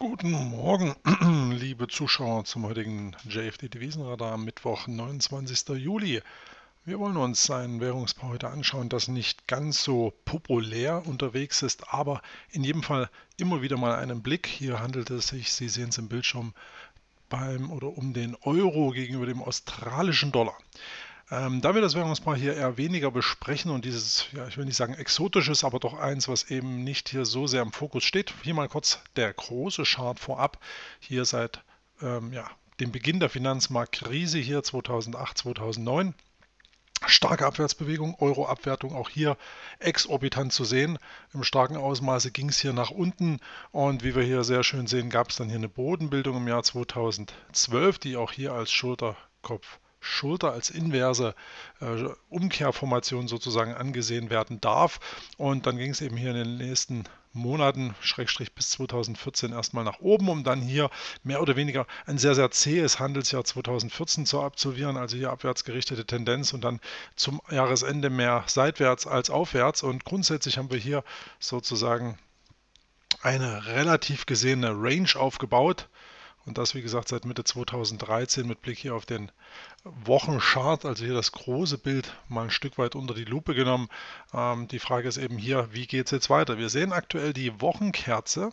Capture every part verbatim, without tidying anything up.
Guten Morgen, liebe Zuschauer, zum heutigen J F D-Devisenradar am Mittwoch, neunundzwanzigsten Juli. Wir wollen uns ein Währungspaar heute anschauen, das nicht ganz so populär unterwegs ist, aber in jedem Fall immer wieder mal einen Blick. Hier handelt es sich, Sie sehen es im Bildschirm, beim oder um den Euro gegenüber dem australischen Dollar. Ähm, da wir das Währungspaar hier eher weniger besprechen und dieses, ja, ich will nicht sagen exotisches, aber doch eins, was eben nicht hier so sehr im Fokus steht. Hier mal kurz der große Chart vorab. Hier seit ähm, ja, dem Beginn der Finanzmarktkrise hier zweitausendacht, zweitausendneun. Starke Abwärtsbewegung, Euro-Abwertung auch hier exorbitant zu sehen. Im starken Ausmaße ging es hier nach unten und wie wir hier sehr schön sehen, gab es dann hier eine Bodenbildung im Jahr zweitausendzwölf, die auch hier als Schulterkopf Schulter als inverse äh, Umkehrformation sozusagen angesehen werden darf. Und dann ging es eben hier in den nächsten Monaten, Schrägstrich bis zweitausendvierzehn erstmal nach oben, um dann hier mehr oder weniger ein sehr, sehr zähes Handelsjahr zweitausendvierzehn zu absolvieren, also hier abwärts gerichtete Tendenz und dann zum Jahresende mehr seitwärts als aufwärts. Und grundsätzlich haben wir hier sozusagen eine relativ gesehene Range aufgebaut. Und das, wie gesagt, seit Mitte zweitausenddreizehn mit Blick hier auf den Wochenchart, also hier das große Bild mal ein Stück weit unter die Lupe genommen. Ähm, die Frage ist eben hier, wie geht es jetzt weiter? Wir sehen aktuell die Wochenkerze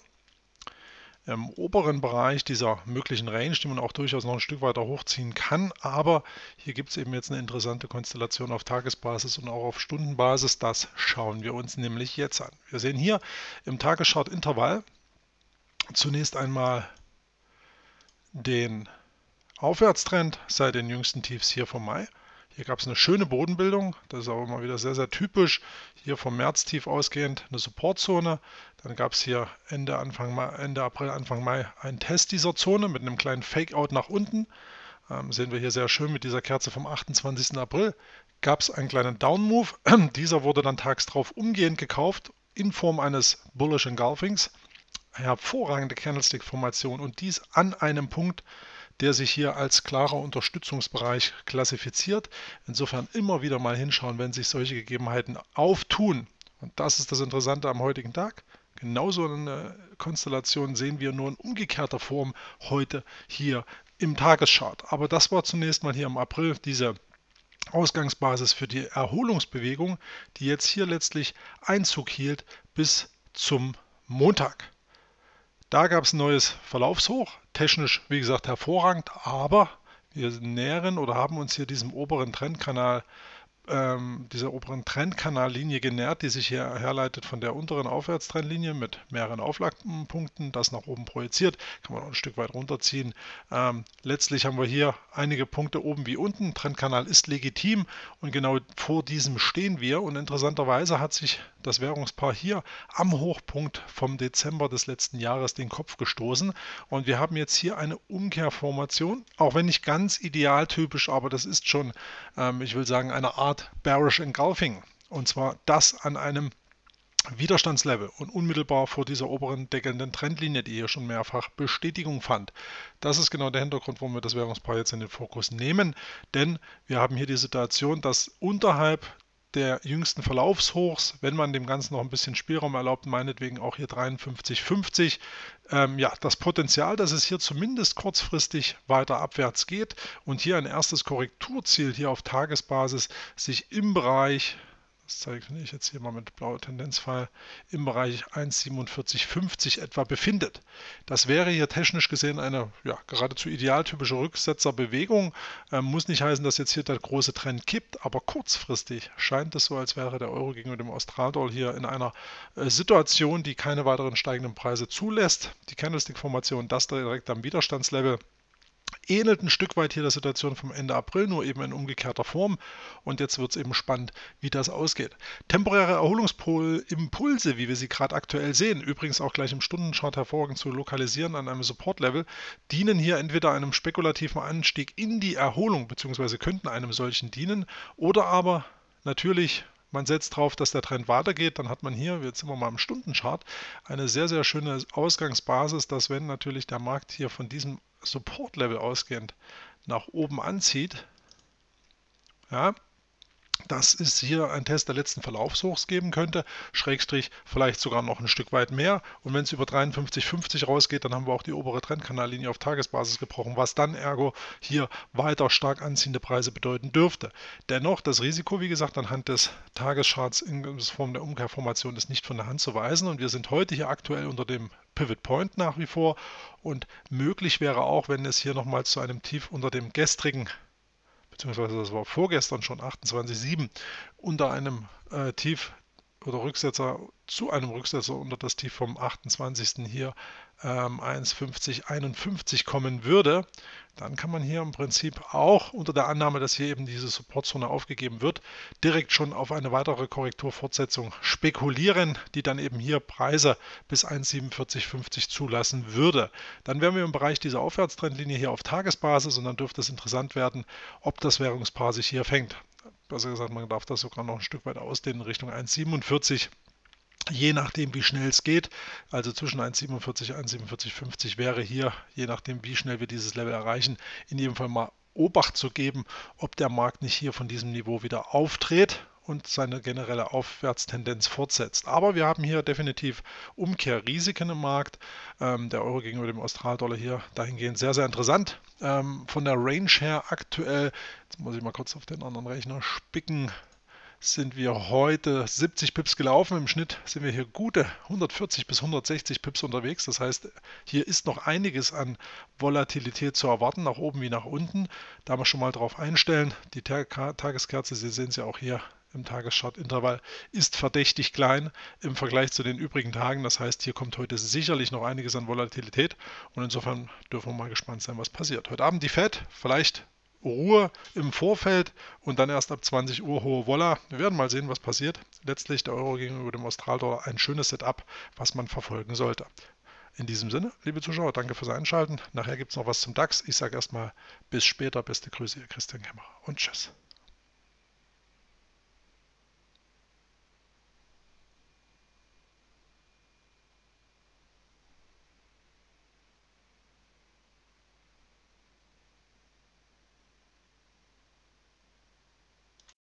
im oberen Bereich dieser möglichen Range, die man auch durchaus noch ein Stück weiter hochziehen kann. Aber hier gibt es eben jetzt eine interessante Konstellation auf Tagesbasis und auch auf Stundenbasis. Das schauen wir uns nämlich jetzt an. Wir sehen hier im Tageschart-Intervall zunächst einmal den Aufwärtstrend seit den jüngsten Tiefs hier vom Mai. Hier gab es eine schöne Bodenbildung, das ist auch immer wieder sehr, sehr typisch. Hier vom Märztief ausgehend eine Supportzone. Dann gab es hier Ende, Anfang Mai, Ende April, Anfang Mai einen Test dieser Zone mit einem kleinen Fake-Out nach unten. Ähm, sehen wir hier sehr schön mit dieser Kerze vom achtundzwanzigsten April. Gab es einen kleinen Down-Move. Dieser wurde dann tags drauf umgehend gekauft in Form eines Bullish Engulfings. Hervorragende Candlestick-Formation und dies an einem Punkt, der sich hier als klarer Unterstützungsbereich klassifiziert. Insofern immer wieder mal hinschauen, wenn sich solche Gegebenheiten auftun. Und das ist das Interessante am heutigen Tag. Genauso eine Konstellation sehen wir nur in umgekehrter Form heute hier im Tageschart. Aber das war zunächst mal hier im April diese Ausgangsbasis für die Erholungsbewegung, die jetzt hier letztlich Einzug hielt bis zum Montag. Da gab es ein neues Verlaufshoch, technisch wie gesagt hervorragend, aber wir nähern oder haben uns hier diesem oberen Trendkanal, ähm, dieser oberen Trendkanallinie genähert, die sich hier herleitet von der unteren Aufwärtstrendlinie mit mehreren Auflagepunkten, das nach oben projiziert, kann man auch ein Stück weit runterziehen. Ähm, letztlich haben wir hier einige Punkte oben wie unten, Trendkanal ist legitim und genau vor diesem stehen wir und interessanterweise hat sich das Währungspaar hier am Hochpunkt vom Dezember des letzten Jahres den Kopf gestoßen und wir haben jetzt hier eine Umkehrformation, auch wenn nicht ganz idealtypisch, aber das ist schon, ähm, ich will sagen, eine Art Bearish Engulfing und zwar das an einem Widerstandslevel und unmittelbar vor dieser oberen deckelnden Trendlinie, die hier schon mehrfach Bestätigung fand. Das ist genau der Hintergrund, warum wir das Währungspaar jetzt in den Fokus nehmen, denn wir haben hier die Situation, dass unterhalb der jüngsten Verlaufshochs, wenn man dem Ganzen noch ein bisschen Spielraum erlaubt, meinetwegen auch hier dreiundfünfzig fünfzig, ähm, ja, das Potenzial, dass es hier zumindest kurzfristig weiter abwärts geht und hier ein erstes Korrekturziel hier auf Tagesbasis sich im Bereich, das zeige ich jetzt hier mal mit blauer Tendenzpfeil, im Bereich eins Komma siebenundvierzig fünfzig etwa befindet. Das wäre hier technisch gesehen eine ja, geradezu idealtypische Rücksetzerbewegung. Ähm, muss nicht heißen, dass jetzt hier der große Trend kippt, aber kurzfristig scheint es so, als wäre der Euro gegenüber dem Australdollar hier in einer äh, Situation, die keine weiteren steigenden Preise zulässt. Die Candlestick-Formation, das direkt am Widerstandslevel, ähnelt ein Stück weit hier der Situation vom Ende April, nur eben in umgekehrter Form. Und jetzt wird es eben spannend, wie das ausgeht. Temporäre Erholungsimpulse, wie wir sie gerade aktuell sehen, übrigens auch gleich im Stundenchart hervorragend zu lokalisieren an einem Support-Level, dienen hier entweder einem spekulativen Anstieg in die Erholung, beziehungsweise könnten einem solchen dienen, oder aber natürlich man setzt darauf, dass der Trend weitergeht, dann hat man hier, jetzt sind wir mal im Stundenchart, eine sehr, sehr schöne Ausgangsbasis, dass wenn natürlich der Markt hier von diesem Support-Level ausgehend nach oben anzieht, ja, dass es hier einen Test der letzten Verlaufshochs geben könnte, Schrägstrich vielleicht sogar noch ein Stück weit mehr. Und wenn es über dreiundfünfzig fünfzig rausgeht, dann haben wir auch die obere Trendkanallinie auf Tagesbasis gebrochen, was dann ergo hier weiter stark anziehende Preise bedeuten dürfte. Dennoch, das Risiko, wie gesagt, anhand des Tagescharts in Form der Umkehrformation ist nicht von der Hand zu weisen. Und wir sind heute hier aktuell unter dem Pivot Point nach wie vor. Und möglich wäre auch, wenn es hier nochmal zu einem Tief unter dem gestrigen, beziehungsweise das war vorgestern schon achtundzwanzig Komma sieben, unter einem äh, Tief oder Rücksetzer zu einem Rücksetzer unter das Tief vom achtundzwanzigsten hier ähm, eins Komma fünfzig einundfünfzig kommen würde, dann kann man hier im Prinzip auch unter der Annahme, dass hier eben diese Supportzone aufgegeben wird, direkt schon auf eine weitere Korrekturfortsetzung spekulieren, die dann eben hier Preise bis eins Komma siebenundvierzig fünfzig zulassen würde. Dann wären wir im Bereich dieser Aufwärtstrendlinie hier auf Tagesbasis und dann dürfte es interessant werden, ob das Währungspaar sich hier fängt. Besser gesagt, man darf das sogar noch ein Stück weit ausdehnen in Richtung eins Komma siebenundvierzig. Je nachdem, wie schnell es geht, also zwischen eins Komma siebenundvierzig und eins Komma siebenundvierzig fünfzig wäre hier, je nachdem, wie schnell wir dieses Level erreichen, in jedem Fall mal Obacht zu geben, ob der Markt nicht hier von diesem Niveau wieder auftritt und seine generelle Aufwärtstendenz fortsetzt. Aber wir haben hier definitiv Umkehrrisiken im Markt. Ähm, der Euro gegenüber dem Australdollar hier dahingehend sehr, sehr interessant. Ähm, von der Range her aktuell, jetzt muss ich mal kurz auf den anderen Rechner spicken, sind wir heute siebzig Pips gelaufen. Im Schnitt sind wir hier gute hundertvierzig bis hundertsechzig Pips unterwegs. Das heißt, hier ist noch einiges an Volatilität zu erwarten, nach oben wie nach unten. Da wir schon mal drauf einstellen. Die Tageskerze, Sie sehen es ja auch hier im Tageschart-Intervall, ist verdächtig klein im Vergleich zu den übrigen Tagen. Das heißt, hier kommt heute sicherlich noch einiges an Volatilität. Und insofern dürfen wir mal gespannt sein, was passiert. Heute Abend die Fed, vielleicht Ruhe im Vorfeld und dann erst ab zwanzig Uhr hohe Volla. Wir werden mal sehen, was passiert. Letztlich der Euro gegenüber dem Australdollar ein schönes Setup, was man verfolgen sollte. In diesem Sinne, liebe Zuschauer, danke fürs Einschalten. Nachher gibt es noch was zum DAX. Ich sage erstmal bis später. Beste Grüße, Ihr Christian Kämmerer und tschüss.